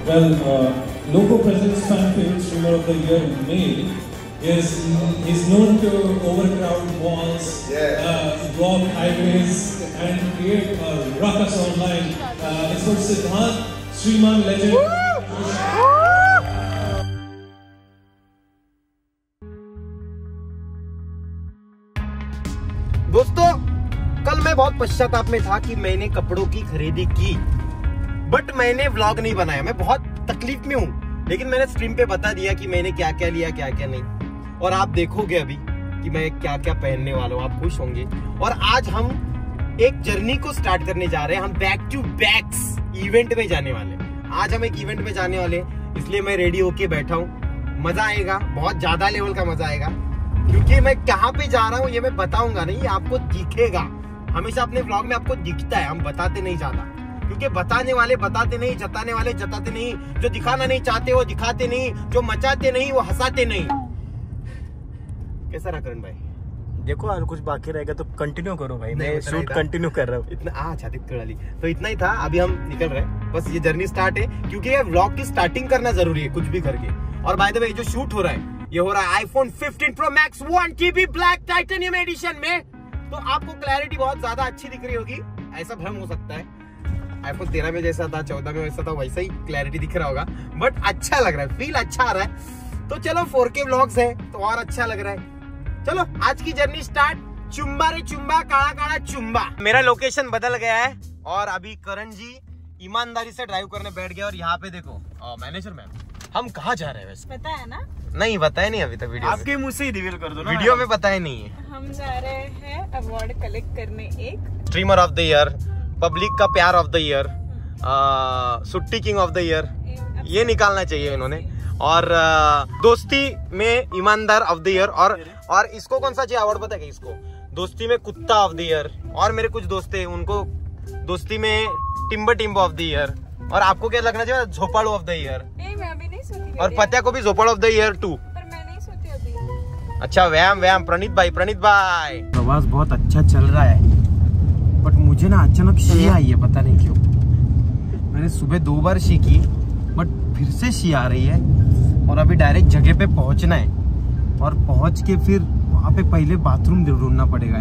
Well, Loco Presents Fan Favorite Streamer of the Year male is known to overcrowd malls, block highways, and create a ruckus online. It's for Siddharth, Shriman legend. दोस्तों, कल मैं बहुत पश्चाताप में था कि मैंने कपड़ों की खरीदी की, बट मैंने व्लॉग नहीं बनाया। मैं बहुत तकलीफ में हूँ, लेकिन मैंने स्ट्रीम पे बता दिया कि मैंने क्या क्या लिया, क्या क्या नहीं। और आप देखोगे अभी कि मैं क्या क्या पहनने वाला हूँ, आप खुश होंगे। और आज हम एक जर्नी को स्टार्ट करने जा रहे हैं। हम बैक टू बैक्स इवेंट में जाने वाले हैं। आज हम एक इवेंट में जाने वाले हैं, इसलिए मैं रेडी होके बैठा हूँ। मजा आएगा, बहुत ज्यादा लेवल का मजा आएगा, क्योंकि मैं कहाँ पे जा रहा हूँ ये मैं बताऊंगा नहीं, आपको दिखेगा। हमेशा अपने व्लॉग में आपको दिखता है, हम बताते नहीं ज्यादा, क्योंकि बताने वाले बताते नहीं, जताने वाले जताते नहीं। जो दिखाना नहीं चाहते वो दिखाते नहीं, जो मचाते नहीं वो हंसाते नहीं। कैसा रहा करण भाई? देखो और कुछ बाकी रहेगा तो कंटिन्यू करो भाई, मैं शूट कंटिन्यू कर रहा हूँ। इतना छाती वाली तो इतना ही था। अभी हम निकल रहे हैं, बस ये जर्नी स्टार्ट है, क्योंकि ये व्लॉग की स्टार्टिंग करना जरूरी है कुछ भी करके। और बाय द वे जो शूट हो रहा है ये हो रहा है iPhone 15 Pro Max 1TB black titanium edition में। तो आपको क्लैरिटी बहुत ज्यादा अच्छी दिख रही होगी, ऐसा भ्रम हो सकता है। आईफोन 13 में जैसा था, 14 में वैसा था, वैसा ही क्लैरिटी दिख रहा होगा, बट अच्छा लग रहा है, फील अच्छा आ रहा है। तो चलो 4K व्लॉग्स है तो और अच्छा लग रहा है। चलो आज की जर्नी स्टार्ट। चुम्बा रे चुम्बा, काला काला चुम्बा। मेरा लोकेशन बदल गया है और अभी करण जी ईमानदारी से ड्राइव करने बैठ गया। और यहाँ पे देखो मैनेजर मैम, हम कहाँ जा रहे हैं वैसे? पता है ना? नहीं बताया नहीं अभी तक वीडियो आपके मुंह से ही रिवील कर दो ना। वीडियो में बताया नहीं है। हम जा रहे हैं अवार्ड कलेक्ट करने, एक streamer of the year, public का प्यार ऑफ द ईयर, सुट्टी किंग ऑफ द ईयर, ये निकालना चाहिए इन्होंने। और दोस्ती में ईमानदार ऑफ द ईयर। और इसको कौन सा चाहिए अवार्ड पता है? इसको दोस्ती में कुत्ता ऑफ द ईयर। और मेरे कुछ दोस्त हैं उनको दोस्ती में टिम्बो ऑफ द ईयर। और आपको क्या लगना चाहिए? झोपाड़ू ऑफ द ईयर। और पत्या को भी झोपड़ ऑफ द ईयर 2। पर मैं नहीं सोती अभी। अच्छा व्यायाम प्रणीत भाई प्रवास बहुत अच्छा चल रहा है, बट मुझे ना अचानक शी आई है, पता नहीं क्यों। मैंने सुबह 2 बार शी की, बट फिर से शी आ रही है। और अभी डायरेक्ट जगह पे पहुंचना है, और पहुंच के फिर वहां पे पहले बाथरूम ढूंढना पड़ेगा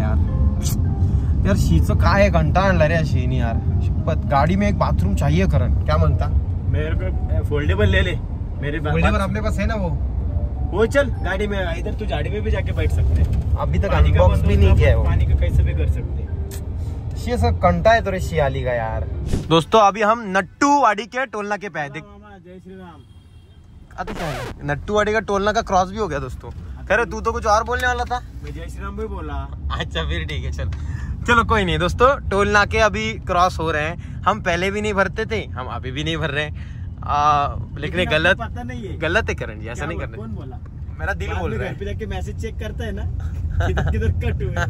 यार शीचं काय घंटा आणला रे शी नहीं यार। गाड़ी में एक बाथरूम चाहिए करण, क्या मानता? मेरे को फोल्डेबल ले ले, मेरे फोल्डेबल अपने पास है ना वो चल गाड़ी में, इधर तू गाड़ी में भी जाके बैठ सकते हैं। अभी तक अनबॉक्स भी नहीं किया है वो। पानी का कैसे भी कर सकते। शी सब कंटा है तो रे शियाली का यार। दोस्तों अभी हम नट्टूवाड़ी के टोलना के पे देख। जय श्री राम। नट्टूवाड़ी का टोलना का क्रॉस भी हो गया दोस्तों। कह रहे तू तो कुछ और बोलने वाला था। मैं जय श्री राम भी बोला। अच्छा फिर ठीक है, चलो कोई नहीं दोस्तों। टोल नाके अभी क्रॉस हो रहे हैं। हम पहले भी नहीं भरते थे, हम अभी भी नहीं भर रहे हैं। लेकिन गलत पता नहीं है, गलत है करण जी, ऐसा नहीं करना। कौन बोला? मेरा दिल बोल रहा है। घर पे जाके मैसेज चेक करता है ना किधर कट हुए।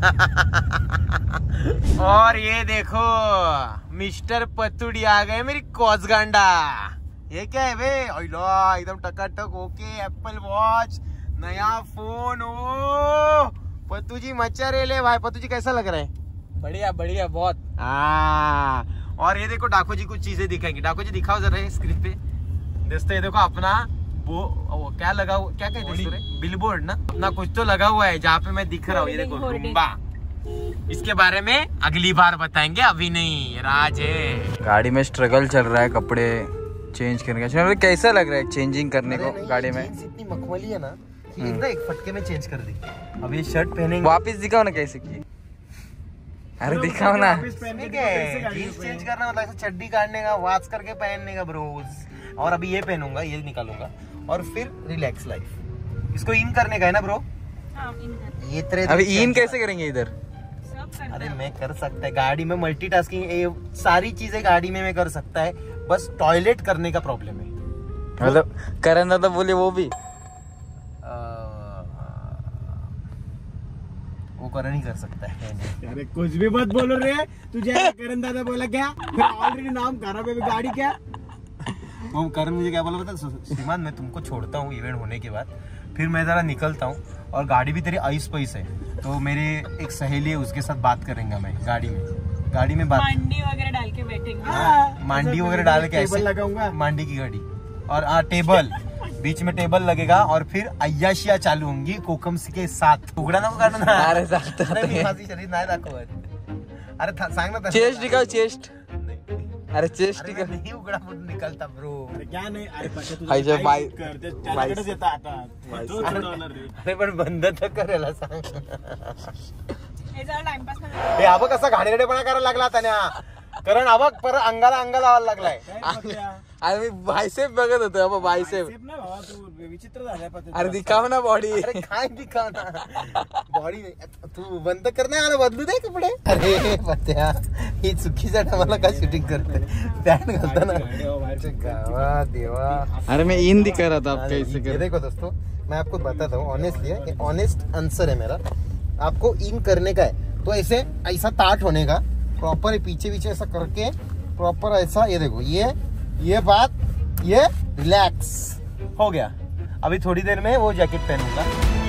और ये देखो मिस्टर पतुड़ी आ गए मेरी कोसगांडा। ये क्या है बे? एकदम टकाटक ओके, एप्पल वॉच, नया फोन। ओ पतू जी मचा रे ले भाई। पतू जी कैसा लग रहा है? बढ़िया बढ़िया बहुत। और ये देखो डाको जी कुछ चीजें दिखाएंगे। डाको जी दिखाओ जरा स्क्रीन पे। दोस्तों ये देखो अपना वो क्या लगा हुआ, क्या कहते हैं? बिलबोर्ड ना, अपना कुछ तो लगा हुआ है जहाँ पे मैं दिख रहा हूँ। ये देखो रुम्बा। इसके बारे में अगली बार बताएंगे, अभी नहीं। राज है गाड़ी में स्ट्रगल चल रहा है कपड़े चेंज करने का। कैसा लग रहा है चेंजिंग करने को गाड़ी में? इतनी मखमली है ना कि एक फटके में चेंज कर दी। अब ये शर्ट पहनेंगे, वापस दिखाओ ना कैसे की। अरे दिखाओ ना। जीन्स चेंज करना मतलब ऐसा चड्डी काटने का, वॉच करके पहनने का ब्रोज। और अभी ये पहनूंगा, ये निकालूंगा और फिर रिलैक्स लाइफ। इसको इन करने का है ना ब्रो? ये तरह अभी इन कैसे करेंगे इधर? अरे मैं कर सकता है गाड़ी में मल्टीटास्किंग, सारी चीजें गाड़ी में मैं कर सकता है, बस टॉयलेट करने का प्रॉब्लम है। मतलब करण दादा बोले वो भी वो करण ही कर सकता है। अरे कुछ भी मत बोलो रे, तुझे करण दादा बोला क्या? फिर ऑलरेडी नाम खराब है गाड़ी क्या? वो करण मुझे क्या बोला पता? श्रीमान मैं तुमको छोड़ता हूँ इवेंट होने के बाद, फिर मैं जरा निकलता हूँ और गाड़ी भी तेरी आइस पैस है, तो मेरी एक सहेली है उसके साथ बात करेंगे मैं गाड़ी में बात। मांडी वगैरह डाल के बैठेंगे। मांडी वगैरह डाल के ऐसे लगाऊंगा। मांडी की गाड़ी और टेबल बीच में टेबल लगेगा और फिर अय्याशिया चालू होंगी कोकम्स के साथ. उघडा नको काढणं. अरे जात माझी शरीर नाही दाखवत. अरे सांग ना. चेस्ट दिखाओ चेस्ट. अरे चेस्ट दिखाओ. नहीं उघडा म्हणून निकलता ब्रो. क्या नाही. अरे हायचे बाय त्याच्याकडेच येतं आता. अरे पण बंद तर करायला सांग. हे हा बघ कसा घाणेरडेपणा करायला लागला आता ना. कारण हा बघ परत अंगाला लावायला लागलाय. अरे मी बायसेप बघत होतो. अब बायसेप विचित्र झालाय. अरे दिखाव ना बॉडी. अरे काय दिखाव ना बॉडी. तू बंद कर ना. मला बदलू दे कपडे. अरे पत्या ही चुकीच्या टायमाला काय शूटिंग करते. पॅन्ट घालताना गावा देवा. अरे मैं इन दिखा रहा था. आप कैसे कर. देखो दोस्तों मैं आपको बताता हूँ ऑनेस्टली है. ऑनेस्ट आंसर है मेरा. आपको इन करने का है तो ऐसा ताट होने का प्रॉपर पीछे ऐसा करके प्रॉपर ऐसा. ये देखो ये बात ये रिलैक्स हो गया. अभी थोड़ी देर में वो जैकेट पहनूंगा.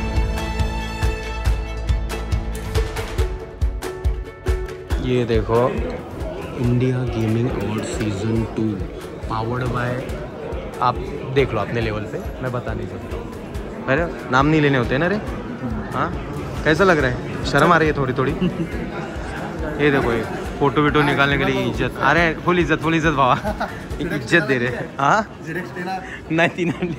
ये देखो India gaming award season 2 powered by. आप देख लो अपने लेवल पे. मैं बता नहीं सकता. अरे नाम नहीं लेने होते ना रे. हाँ कैसा लग रहा है. शर्म आ रही है थोड़ी थोड़ी. ये देखो ये फोटो वीटो निकालने के लिए इज्जत. अरे फुल इज्जत बाबा. इज्जत दे रहे. हाँ नहीं 3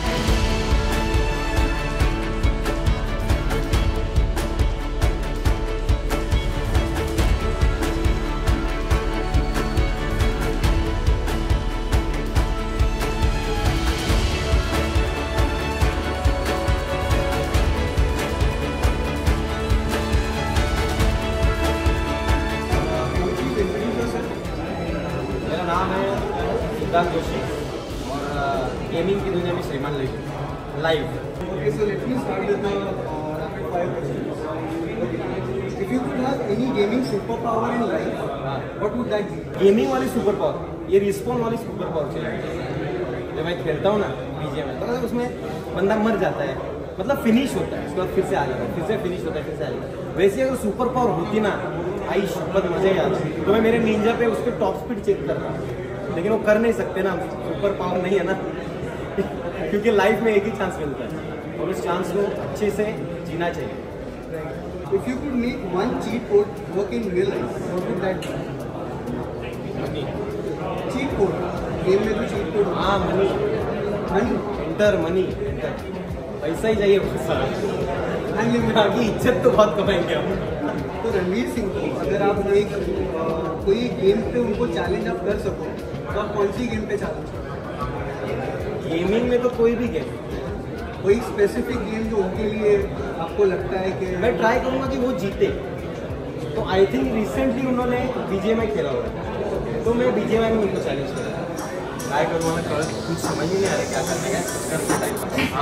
सिद्धांत जोशी और गेमिंग की दुनिया में Sriman live. Okay, so let me start with the rapid fire questions. If you could have any gaming superpower in life, what would that be? Gaming वाली सुपर पावर. ये रिस्पॉन वाली सुपर पावर चाहिए. जब मैं खेलता हूँ ना बीजीएम में तो उसमें बंदा मर जाता है. मतलब फिनिश होता है. उसके बाद फिर से आ जाता है. फिर से फिनिश होता है. फिर से आ जाता है. वैसे अगर सुपर पावर होती ना आई बहुत मजे ही आता. तो मैं मेरे निंजा पे उसके टॉप स्पीड चेक करता हूँ. लेकिन वो कर नहीं सकते ना. सुपर पावर नहीं है ना. क्योंकि लाइफ में एक ही चांस मिलता है और उस चांस को अच्छे से जीना चाहिए. If you could make one cheat code work in real life, what would that be? Cheat code. Game में तो cheat code. हाँ मनी. मनी पैसा ही चाहिए. बाकी इज्जत तो बहुत कमाएंगे हम. तो रणवीर सिंह को अगर आप एक कोई गेम पे उनको चैलेंज आप कर सको तो आप कौन सी गेम पे चैलेंज करो? गेमिंग में तो कोई भी गेम. कोई स्पेसिफिक गेम जो उनके लिए आपको लगता है कि मैं ट्राई करूंगा कि वो जीते. तो आई थिंक रिसेंटली उन्होंने बीजीएमआई खेला हुआ तो मैं बीजीएमआई में उनको चैलेंज करूँगा. ट्राई करूँगा. मैं कुछ समझ ही नहीं आ रहा क्या करने का.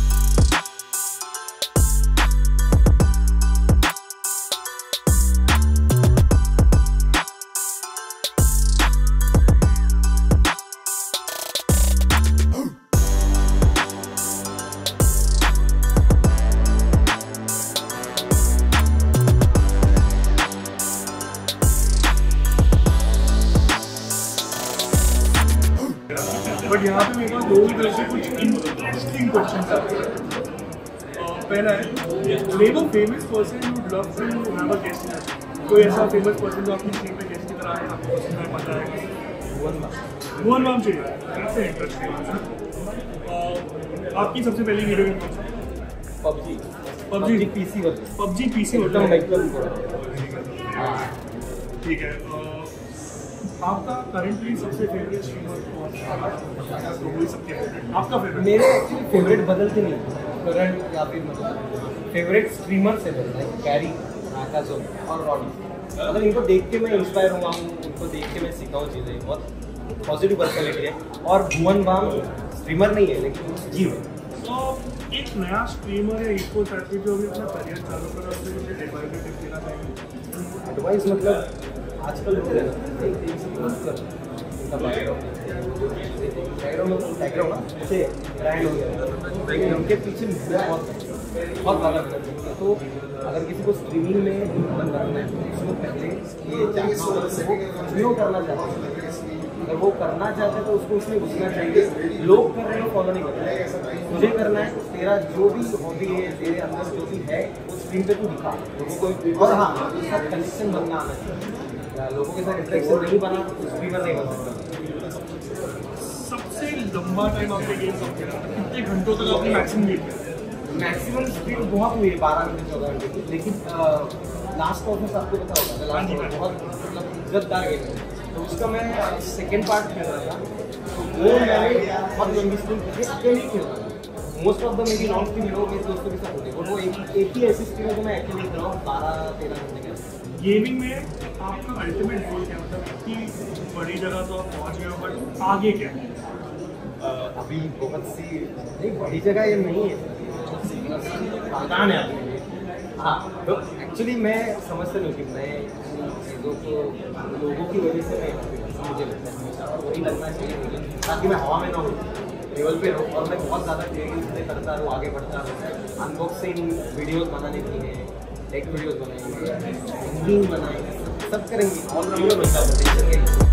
बट यहाँ पे मेरे पास दो तरह से कुछ इंटरेस्टिंग क्वेश्चंस आते हैं. पहला है name a famous person you would love to have a guest. कोई ऐसा फेमस पर्सन जो अपनी स्क्रीन पे गेस्ट की तरह है आपको उसमें पता है. भुवन बाम चाहिए. कैसे इंटरेस्टिंग. आपकी सबसे पहली वीडियो गेम कौन सा? पबजी पीसी होता है. ठीक है. आपका करंटली सबसे फेवरेट स्ट्रीमर कौन है? तो वही सबके आपका फेवरेट. मेरे एक्चुअली फेवरेट बदलते नहीं. करंट या फिर मतलब फेवरेट स्ट्रीमर से लाइक कैरी, आकाशो और रॉडी. मतलब इनको देख के मैं इंस्पायर हुआ हूँ. उनको देख के मैं सीखा हूँ चीज़ें. बहुत पॉजिटिव पर्सनैलिटी है. और भुवन बाम स्ट्रीमर नहीं है लेकिन जीव है. तो एक नया स्ट्रीमर है इको साथी जो अभी अपना करियर चालू कर रहा है मुझे एडवाइस देना चाहिए. एडवाइस मतलब आजकल लोग हैं एक दिन से मत कर उनका बैकग्राउंड जैसे ब्रांड हो गया लेकिन उनके पीछे बहुत ज़्यादा है. तो अगर किसी को स्ट्रीमिंग में बंद करना है उसको पहले ये करना चाहता है अगर वो करना चाहते तो उसको उसमें घुसना चाहिए। लोग कर रहे हैं फॉलो नहीं कर रहे हैं। तुझे करना है, तेरा जो भी हॉबी है, तेरे अंदर जो भी है वो स्क्रीन पे तू दिखा लोगों को। और हाँ, उसके साथ कनेक्शन बनना आना चाहिए। लोगों के साथ इंटरेक्शन नहीं बना तो स्ट्रीमर नहीं बन सकता। सबसे लंबा टाइम आपने गेम कब खेला? कितने घंटों तक आपने मैक्सिमम गेम खेला? मैक्सिमम स्पीड बहुत हुई है 12 घंटे 14 घंटे की, लेकिन लास्ट ऑफ में आपको पता होगा लास्ट ऑफ बहुत मतलब इज्जतदार गेम है, तो उसका मैं सेकेंड पार्ट खेल रहा था। तो वो मैंने बहुत लंबी स्पीड अकेले ही खेल रहा था। मोस्ट ऑफ द मेरी लॉन्ग स्पीड हो मेरे दोस्तों के साथ होती है, वो एक ही ऐसी स्पीड है जो मैं अकेले खेल रहा हूँ 12-13 घंटे का। गेमिंग में आपका अल्टीमेट गोल क्या, मतलब इतनी बड़ी जगह तो आप पहुँच गए हो, बट आगे क्या है? अभी बहुत सी नहीं बड़ी जगह ये नहीं है, आसान है आपके लिए। हाँ, तो एक्चुअली मैं समझता नहीं कि मैं चीज़ों को लोगों की वजह से मैं मुझे लगता है हमेशा वही लगना चाहिए मुझे, ताकि मैं हवा में ना हूँ, लेवल पे रहूँ। और मैं बहुत ज़्यादा क्रिएटिव करता रहूँ, आगे बढ़ता रहूँ। अनबॉक्सिंग वीडियोज़ बनाने की है, टेक वीडियोज़ बनाएंगे, सिंगिंग बनाएंगे, सब करेंगे। और वीडियो बनता है।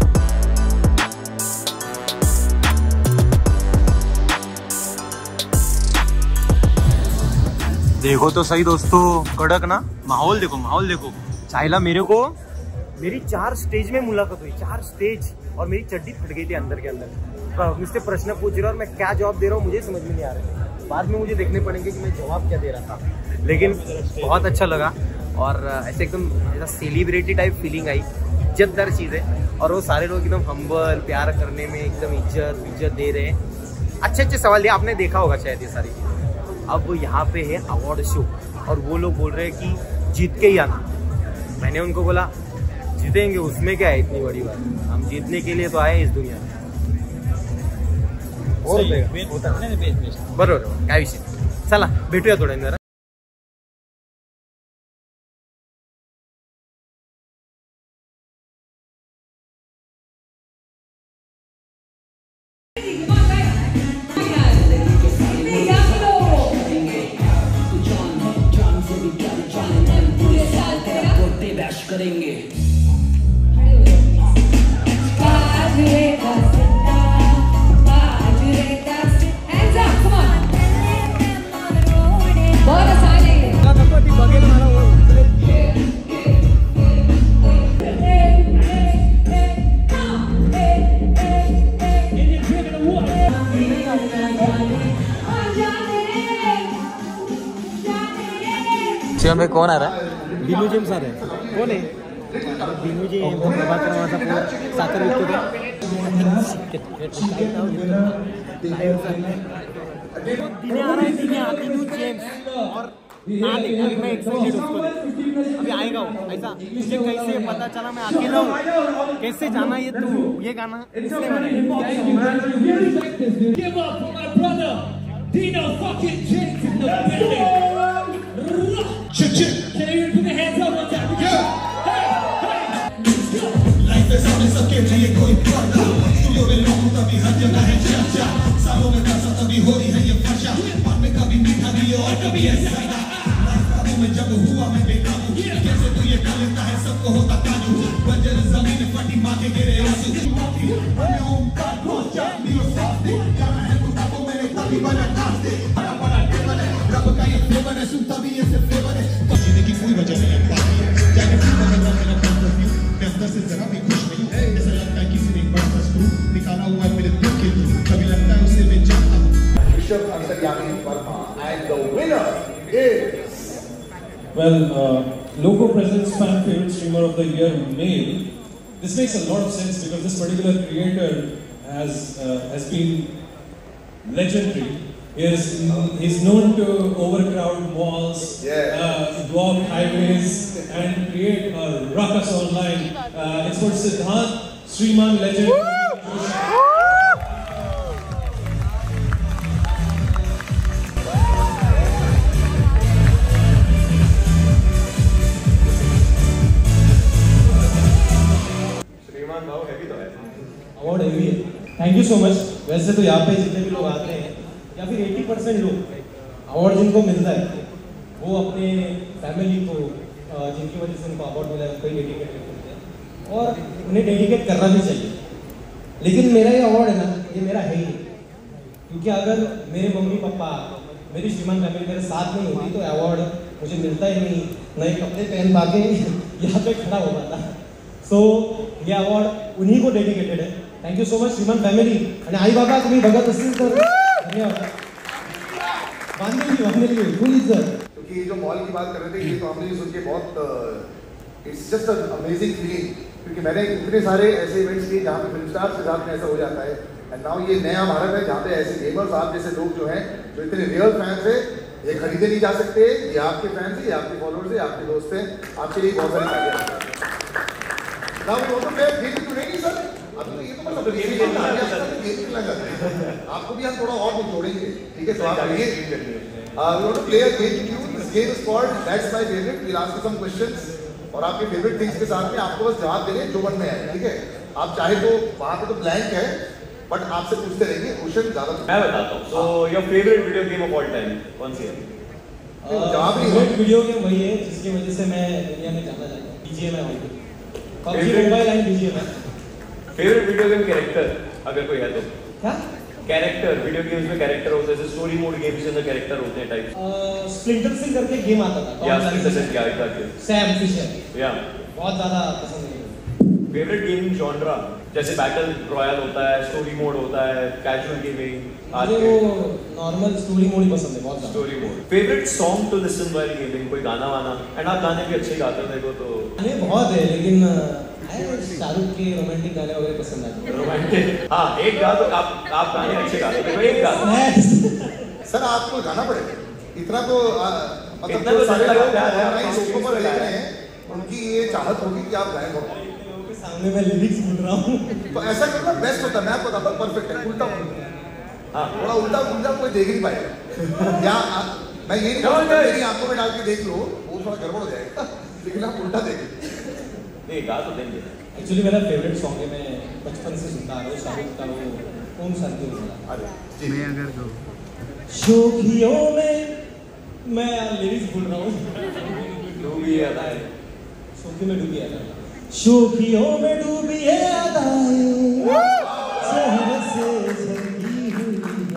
देखो तो सही दोस्तों, कड़क ना माहौल देखो, माहौल देखो। साहिला मेरे को मेरी 4 स्टेज में मुलाकात हुई, 4 स्टेज, और मेरी चड्डी फट गई थी अंदर के अंदर। मुझसे प्रश्न पूछ रहा और मैं क्या जवाब दे रहा हूँ मुझे समझ में नहीं आ रहा है। बाद में मुझे देखने पड़ेंगे कि मैं जवाब क्या दे रहा था, लेकिन बहुत अच्छा लगा। और ऐसे एकदम ऐसा सेलिब्रिटी टाइप फीलिंग आई, इज्जतदार चीज़ है। और वो सारे लोग एकदम हम्बल, प्यार करने में एकदम इज्जत दे रहे हैं। अच्छे अच्छे सवाल दिए, आपने देखा होगा शायद ये सारी चीज़ें। अब यहाँ पे है अवार्ड शो और वो लोग बोल रहे हैं कि जीत के ही आना। मैंने उनको बोला जीतेंगे उसमें क्या है इतनी बड़ी बात, हम जीतने के लिए तो आए इस दुनिया में। और बरोबर काय विषय, चला भेटूया थोड्या वेळात। करेंगे में कौन आ रहा है? दिनू जेम्स आ रहे हैं। कौन है? दिनू जेम्स, प्रभाकर माझा साखर विकतो दिनू जेम्स और मैं एक्साइटेड उसको अभी आएगा वो। ऐसा मुझे कैसे पता चला मैं अकेला हूँ, कैसे जाना ये तू ये गाना इसने सबके लिए कोई पर्दा स्टूडियो में लोगों का भी हर जगह है चर्चा, सालों में पैसा तभी हो रही है ये फर्शा, बाद में कभी मीठा भी और कभी ऐसा काबू में जब हुआ मैं बेकाबू, कैसे तू ये कर लेता है सबको होता काजू, बंजर जमीन फटी माँ के गिरे आंसू, जाना है किताबों में तभी बना खास दे, बड़ा बड़ा टेबल है रब का ये फेवर है, सुनता भी ऐसे फेवर है, जीने की कोई वजह नहीं है, जाने की मेरा पॉइंट ऑफ व्यू, मैं अंदर से जरा भी खुश नहीं, ऐसा लगता है किसी ने बड़ा सा स्क्रू निकाला हुआ है मेरे दिल के थ्रू, कभी लगता है उसे मैं जानता हूँ। Rishabh Antaryami Verma and the winner is Logo presents fan favorite streamer of the year male. This makes a lot of sense because this particular creator has been legendary. He's known to overcrowd malls, block highways, and create a ruckus online. It's for Siddharth, Sriman legend. Award heavy है। Thank you so much. वैसे तो यहाँ पे जितने भी लोग आते हैं या फिर 80% लोग अवार्ड जिनको मिलता है वो अपने फैमिली को जिनकी वजह से उनको अवार्ड मिला है उनको ही डेडिकेट करते हैं और उन्हें डेडिकेट करना भी चाहिए। लेकिन मेरा ये अवार्ड है ना, ये मेरा है ही नहीं, क्योंकि अगर मेरे मम्मी पापा मेरी श्रीमान फैमिली मेरे साथ नहीं होती तो अवार्ड मुझे मिलता ही नहीं, नए कपडे पहन पाके यहाँ पे खड़ा हो पाता। सो ये अवार्ड उन्हीं को डेडिकेटेड है। Thank you so much Sriman family आणि आई बाबा तुम्ही बघत असतील तर धन्यवाद। बांधलेली फुल इज्जत। क्योंकि ये जो मॉल की बात कर रहे थे ये तो हमने सुन के बहुत it's just a amazing feeling, क्योंकि मैंने इतने सारे ऐसे इवेंट्स किए जहाँ पे फिल्म स्टार्स के साथ में ऐसा हो जाता है। एंड नाउ ये नया भारत है जहाँ पे ऐसे गेमर्स आप जैसे लोग जो हैं जो इतने रियल फैंस है, ये खरीदे नहीं जा सकते, ये आपके फैंस है, ये आपके फॉलोअर्स है, आपके दोस्त हैं, आपके लिए बहुत सारी तालियां। नाउ वो तो मैं खेल तो नहीं सर, अभी तो ये तो मतलब ये भी लगा आपको भी हम थोड़ा और जोड़ेंगे, ठीक है? तो आप ये we want to play a game with you. This game is called That's My Favorite. We'll ask you some questions और आपके फेवरेट थिंग्स के साथ में आपको बस जवाब देने जो मन में आए, ठीक है? आप चाहे तो वहाँ पे तो ब्लैंक है बट आपसे पूछते रहेंगे क्वेश्चन ज्यादा। मैं बताता हूँ। So your favorite video game of all time कौन सी है? जवाब नहीं फेवरेट वीडियो गेम वही है जिसकी वजह से मैं दुनिया में जाना चाहता हूँ। BGM है वही। PUBG मोबाइल एंड BGM है। फेवरेट वीडियो गेम कैरेक्टर अगर कोई है तो? क्या? कैरेक्टर वीडियो गेम्स में कैरेक्टर होते हैं, जैसे स्टोरी मोड गेम्स के अंदर कैरेक्टर होते हैं टाइप। स्प्लिंटर सेल करके गेम आता था। या स्प्लिंटर सेल क्या है? Sam Fisher. या बहुत ज्यादा पसंद है। फेवरेट गेमिंग जॉनरा जैसे बैटल रॉयल होता है, स्टोरी मोड होता है, कैजुअल गेमिंग। मुझे वो नॉर्मल स्टोरी मोड ही पसंद है बहुत। Story mode. Favourite song to listen while gaming, कोई गाना वाना? एंड आप गाने भी अच्छे गाते हो देखो तो। गाने बहुत है लेकिन शाहरुख के रोमांटिक गाने वगैरह पसंद आते हैं। रोमांटिक हाँ एक गा तो आप गाने अच्छे गाते हो, एक गा। सर आपको गाना पड़ेगा इतना तो मतलब इतना तो सारे लोग प्यार है ऑनलाइन सोफों पर देख रहे हैं, उनकी ये चाहत होगी कि आप गाएं। लोगों के सामने मैं लिरिक्स बोल रहा हूँ तो ऐसा करना बेस्ट होता है। मैं आपको बताता हूँ परफेक्ट है। उल्टा हाँ थोड़ा उल्टा कोई देख नहीं पाएगा। या मैं ये नहीं कहूँगा मेरी आंखों में डाल के देख लो, वो थोड़ा गड़बड़ हो जाएगा, लेकिन आप उल्टा देखें। नहीं गा तो देंगे। एक्चुअली मेरा फेवरेट सॉन्ग है, मैं बचपन से सुनता आ रहा हूँ शाहरुख का वो ओम शांति ओम। अरे मैं अगर शोखियों में मैं लिरिक्स बोल रहा हूँ। डूबी अदाएं, शोखी में डूबी अदाएं, शोखियों में डूबी अदाएं, शहर से झलकी हुई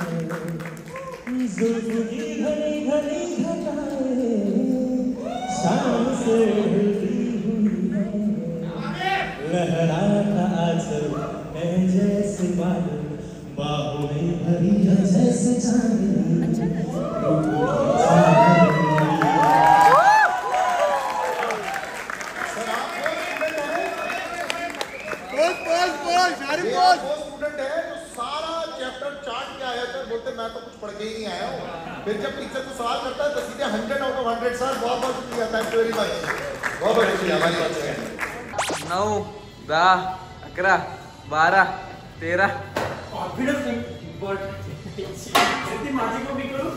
है, जुल्फ की घनी घनी घटाएं, शाम से हिलती हुई है, लहराता आंचल है जैसे बादल, बाहों में भरी है जैसे चांदनी। स्टूडेंट है जो सारा चैप्टर चार्ट के आया था, बोलते मैं तो कुछ पढ़ के ही नहीं आया हूँ। फिर जब टीचर को सवाल करता है तो सीधे 100 out of 100 सर। बहुत बहुत शुक्रिया, थैंक यू वेरी मच। बहुत बहुत शुक्रिया हमारी बात है। 9 10 11 12 13 कॉन्फिडेंस नहीं बट किती माझी कॉपी करू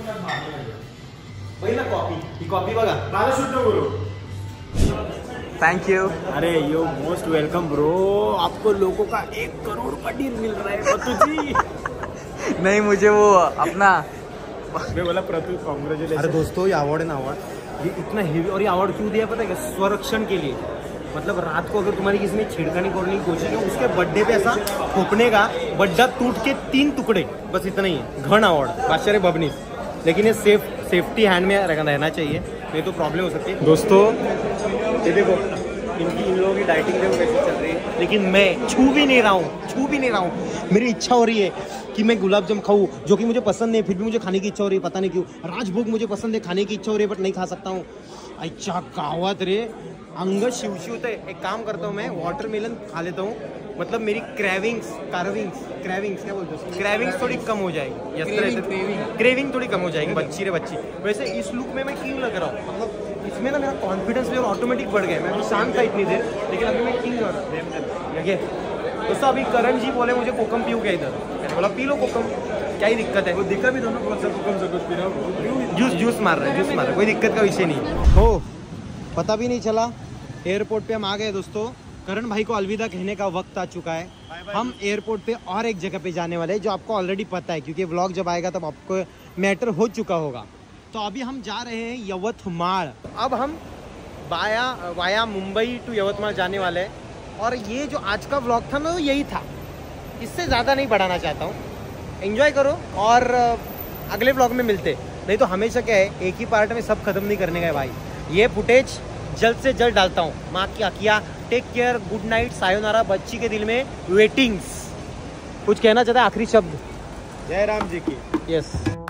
वही ना कॉपी, ही कॉपी बघा। मला शूट करू। Thank you. अरे यो मोस्ट वेलकम ब्रो, आपको लोगों का 1 करोड़ का डील मिल रहा है प्रतु जी। नहीं मुझे वो अपना मैं बोला प्रतु कांग्रेचुलेशन। अरे दोस्तों ये अवार्ड है ना, अवार्ड ये इतना हेवी, और ये अवार्ड क्यों दिया पता है क्या? स्वरक्षण के लिए। मतलब रात को अगर तुम्हारी किसी ने छेड़खानी करने की कोशिश की, उसके बर्थडे पे ऐसा ठोकने का, बड्डा टूट के 3 टुकड़े, बस इतना ही है। घन अवार्ड बादशाह बबनीस, लेकिन ये सेफ्टी हैंड में रहना चाहिए, नहीं तो प्रॉब्लम हो सकती है। दोस्तों ये देखो इन लोगों की डाइटिंग देखो कैसे चल रही है, लेकिन मैं छू भी नहीं रहा हूँ। मेरी इच्छा हो रही है कि मैं गुलाब जामुन खाऊं, जो कि मुझे पसंद नहीं, फिर भी मुझे खाने की इच्छा हो रही है, पता नहीं क्यों। राजभोग मुझे पसंद है, खाने की इच्छा हो रही है, बट नहीं खा सकता हूँ। अच्छा गावत रे, अंग शिवशिवत है। एक काम करता हूँ, मैं वाटरमेलन खा लेता हूँ, मतलब मेरी क्रेविंग्स क्या बोलते हैं, क्रेविंग्स थोड़ी कम हो जाएगी। क्रेविंग थोड़ी कम हो जाएगी बच्ची रे बच्ची। वैसे इस लुक में मैं क्यों लग रहा हूँ, मतलब इसमें ना मेरा कॉन्फिडेंस लेवल ऑटोमेटिक बढ़ गया। मैं अभी शांत था इतनी देर, लेकिन अभी मैं किंग हो रहा हूँ। दोस्तों अभी करण जी बोले मुझे कोकम पीऊ क्या इधर, मैंने बोला पी लो कोकम, क्या ही दिक्कत है। वो दिक्कत भी दोनों कोकम से कुछ पी रहा हूँ, जूस मार रहा है, कोई दिक्कत का विषय नहीं हो। पता भी नहीं चला, एयरपोर्ट पे हम आ गए दोस्तों। करण भाई को अलविदा कहने का वक्त आ चुका है। हम एयरपोर्ट पे और एक जगह पे जाने वाले हैं, जो आपको ऑलरेडी पता है, क्योंकि व्लॉग जब आएगा तब आपको मैटर हो चुका होगा। तो अभी हम जा रहे हैं यवतमाल। अब हम वाया मुंबई टू यवतमाल जाने वाले हैं। और ये जो आज का व्लॉग था ना, वो यही था। इससे ज़्यादा नहीं बढ़ाना चाहता हूँ। एंजॉय करो और अगले व्लॉग में मिलते, नहीं तो हमेशा क्या है, एक ही पार्ट में सब खत्म नहीं करने का है भाई। ये फुटेज जल्द से जल्द डालता हूँ। माँ क्या किया, टेक केयर, गुड नाइट, सायोनारा, बच्ची के दिल में वेटिंग्स। कुछ कहना चाहता है आखिरी शब्द? जय राम जी की। यस।